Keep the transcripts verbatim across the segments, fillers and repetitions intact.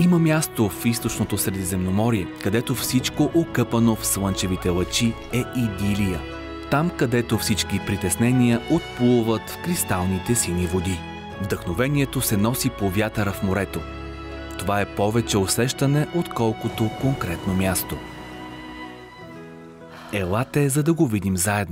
Има място в източното Средиземноморие, където всичко, окъпано в слънчевите лъчи, е идилия. Там, където всички притеснения отплуват в кристалните сини води. Вдъхновението се носи по вятъра в морето. Това е повече усещане, отколкото конкретно място. Елате, за да го видим заедно.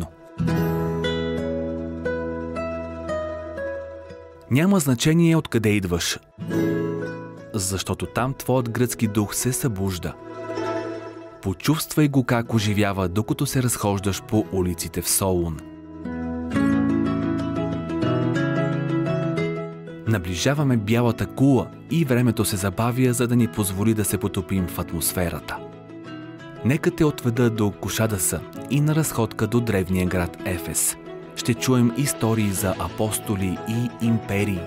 Няма значение откъде идваш, защото там твоят гръцки дух се събужда. Почувствай го как оживява, докато се разхождаш по улиците в Солун. Наближаваме бялата кула и времето се забавя, за да ни позволи да се потопим в атмосферата. Нека те отведа до Кушадаса и на разходка до древния град Ефес. Ще чуем истории за апостоли и империи.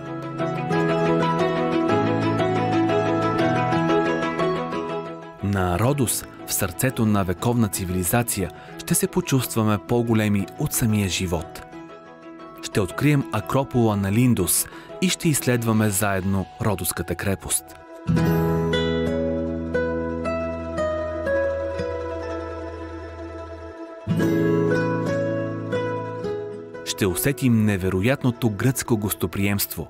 На Родос, в сърцето на вековна цивилизация, ще се почувстваме по-големи от самия живот. Ще открием Акропола на Линдос и ще изследваме заедно Родоската крепост. Ще усетим невероятното гръцко гостоприемство.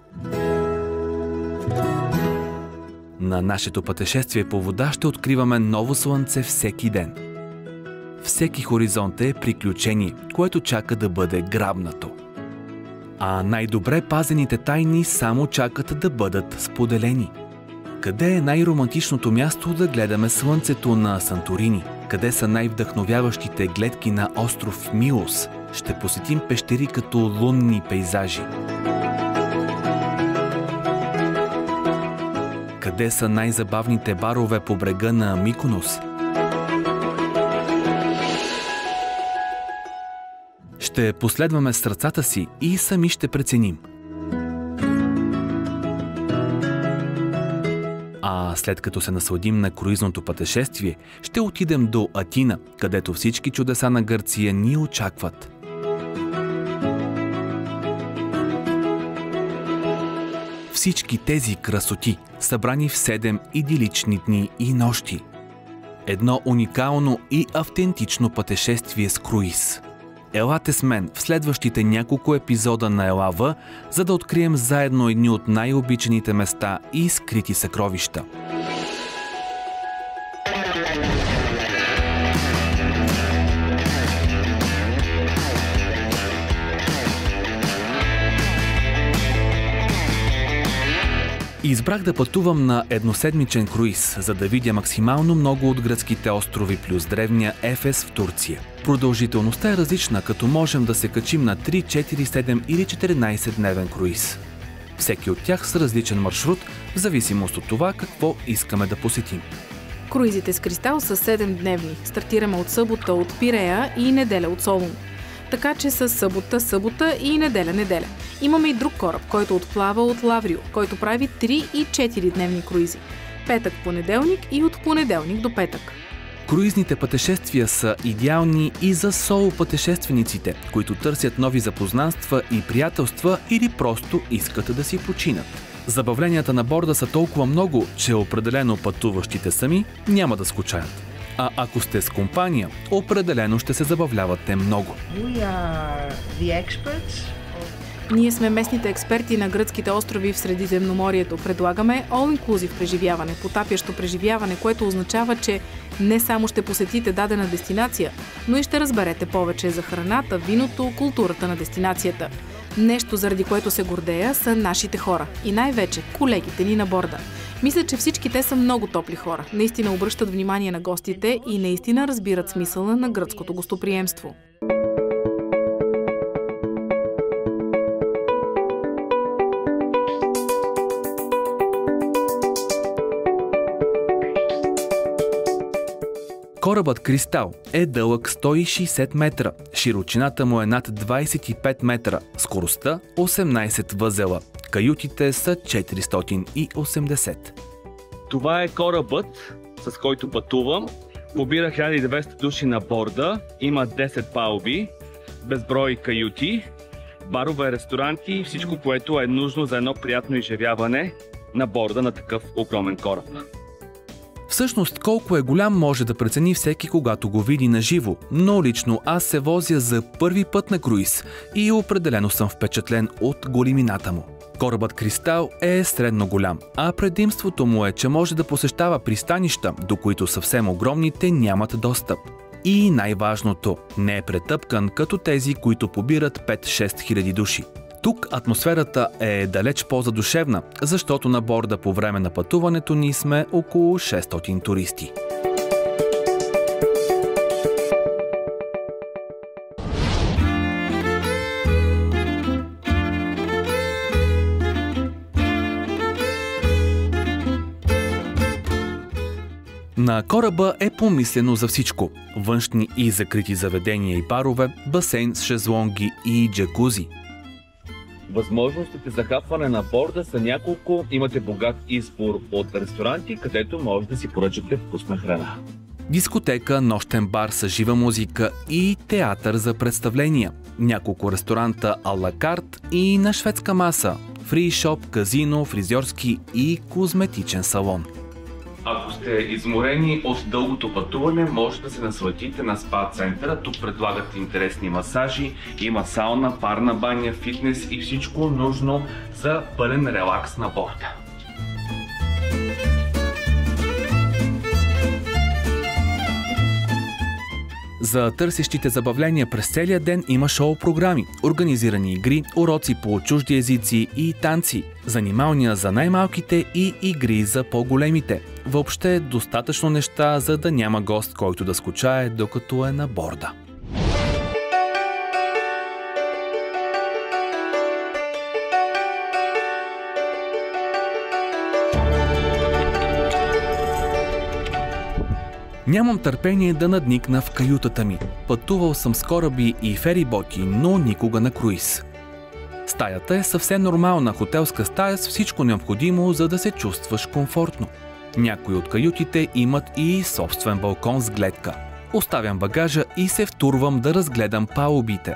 На нашето пътешествие по вода ще откриваме ново слънце всеки ден. Всеки хоризонт е приключение, което чака да бъде грабнато. А най-добре пазените тайни само чакат да бъдат споделени. Къде е най-романтичното място да гледаме слънцето на Санторини? Къде са най-вдъхновяващите гледки на остров Милос? Ще посетим пещери като лунни пейзажи. Къде са най-забавните барове по брега на Миконос? Ще последваме сърцата си и сами ще преценим. А след като се насладим на круизното пътешествие, ще отидем до Атина, където всички чудеса на Гърция ни очакват. Всички тези красоти, събрани в седем идилични дни и нощи. Едно уникално и автентично пътешествие с круиз. Елате с мен в следващите няколко епизода на Елава, за да открием заедно едни от най-обичаните места и скрити съкровища. Избрах да пътувам на едноседмичен круиз, за да видя максимално много от гръцките острови плюс древния Ефес в Турция. Продължителността е различна, като можем да се качим на три, четири, седем или четиринайсетдневен круиз. Всеки от тях с различен маршрут, в зависимост от това какво искаме да посетим. Круизите с Кристал са седемдневни. Стартираме от събота от Пирея и неделя от Солун. Така че с събота, събота и неделя-неделя. Имаме и друг кораб, който отплава от Лаврио, който прави три и четири дневни круизи. Петък-понеделник и от понеделник до петък. Круизните пътешествия са идеални и за соло пътешествениците, които търсят нови запознанства и приятелства или просто искат да си починат. Забавленията на борда са толкова много, че определено пътуващите сами няма да скучаят. А ако сте с компания, определено ще се забавлявате много. Ние сме местните експерти на гръцките острови в Средиземноморието. Предлагаме all-inclusive преживяване, потапящо преживяване, което означава, че не само ще посетите дадена дестинация, но и ще разберете повече за храната, виното, културата на дестинацията. Нещо, заради което се гордея, са нашите хора и най-вече колегите ни на борда. Мисля, че всички те са много топли хора. Наистина обръщат внимание на гостите и наистина разбират смисъла на гръцкото гостоприемство. Корабът Кристал е дълъг сто и шейсет метра, широчината му е над двайсет и пет метра, скоростта осемнайсет възела. Каютите са четиристотин и осемдесет. Това е корабът, с който пътувам. Побира хиляда и двеста души на борда, има десет палуби, безброй каюти, барове, ресторанти и всичко, което е нужно за едно приятно изживяване на борда на такъв огромен кораб. Всъщност колко е голям може да прецени всеки, когато го види на живо, но лично аз се возя за първи път на круиз и определено съм впечатлен от големината му. Корабът Кристал е средно голям, а предимството му е, че може да посещава пристанища, до които съвсем огромните нямат достъп. И най-важното, не е претъпкан като тези, които побират пет-шест хиляди души. Тук атмосферата е далеч по-задушевна, защото на борда по време на пътуването ни сме около шестстотин туристи. На кораба е помислено за всичко – външни и закрити заведения и барове, басейн с шезлонги и джакузи. Възможностите за хапване на борда са няколко. Имате богат избор от ресторанти, където може да си поръчате вкусна храна. Дискотека, нощен бар с жива музика и театър за представления. Няколко ресторанта а-ла карт и на шведска маса. Фришоп, казино, фризьорски и козметичен салон. Ако сте изморени от дългото пътуване, може да се насладите на спа центъра. Тук предлагат интересни масажи, има сауна, парна баня, фитнес и всичко нужно за пълен релакс на борда. За търсещите забавления през целия ден има шоу-програми, организирани игри, уроци по чужди езици и танци, занималния за най-малките и игри за по-големите. Въобще достатъчно неща, за да няма гост, който да скучае, докато е на борда. Нямам търпение да надникна в каютата ми. Пътувал съм с кораби и фериботи, но никога на круиз. Стаята е съвсем нормална хотелска стая с всичко необходимо, за да се чувстваш комфортно. Някои от каютите имат и собствен балкон с гледка. Оставям багажа и се втурвам да разгледам палубите.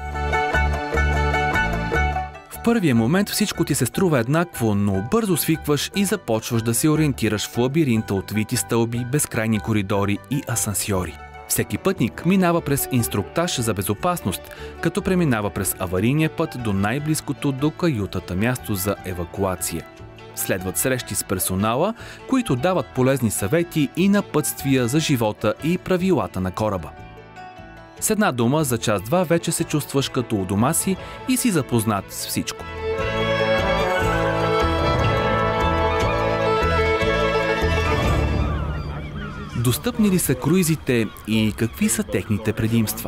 В първия момент всичко ти се струва еднакво, но бързо свикваш и започваш да се ориентираш в лабиринта от вити стълби, безкрайни коридори и асансьори. Всеки пътник минава през инструктаж за безопасност, като преминава през аварийния път до най-близкото до каютата място за евакуация. Следват срещи с персонала, които дават полезни съвети и напътствия за живота и правилата на кораба. С една дума, за час-два вече се чувстваш като у дома си и си запознат с всичко. Достъпни ли са круизите и какви са техните предимства?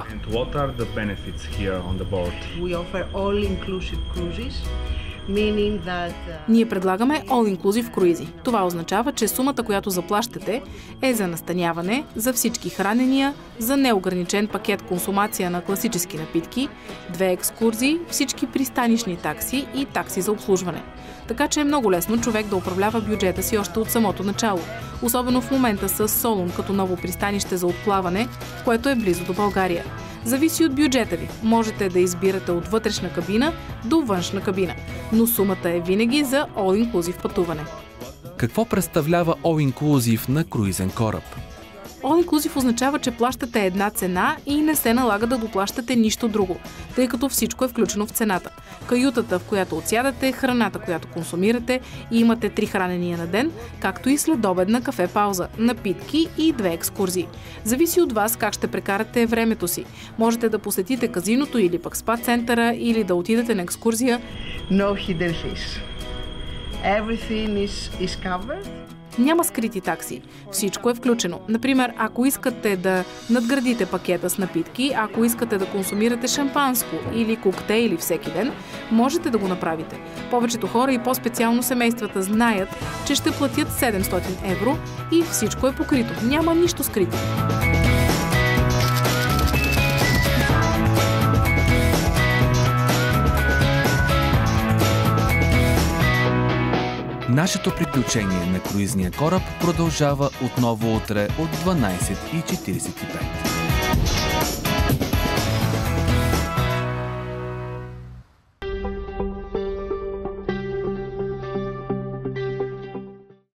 Ние предлагаме all-inclusive круизи. Това означава, че сумата, която заплащате, е за настаняване, за всички хранения, за неограничен пакет консумация на класически напитки, две екскурзии, всички пристанищни такси и такси за обслужване. Така че е много лесно човек да управлява бюджета си още от самото начало. Особено в момента с Солун като ново пристанище за отплаване, което е близо до България. Зависи от бюджета ви. Можете да избирате от вътрешна кабина до външна кабина, но сумата е винаги за all-inclusive пътуване. Какво представлява all-inclusive на круизен кораб? All-inclusive означава, че плащате една цена и не се налага да доплащате нищо друго, тъй като всичко е включено в цената. Каютата, в която отсядате, храната, която консумирате, и имате три хранения на ден, както и следобедна кафе пауза, напитки и две екскурзии. Зависи от вас как ще прекарате времето си. Можете да посетите казиното или пък спа центъра, или да отидете на екскурзия. No hidden fees. Everything is, is covered. Няма скрити такси. Всичко е включено. Например, ако искате да надградите пакета с напитки, ако искате да консумирате шампанско или коктейли всеки ден, можете да го направите. Повечето хора и по-специално семействата знаят, че ще платят седемстотин евро и всичко е покрито. Няма нищо скрито. Нашето приключение на круизния кораб продължава отново утре от дванайсет и четирийсет и пет.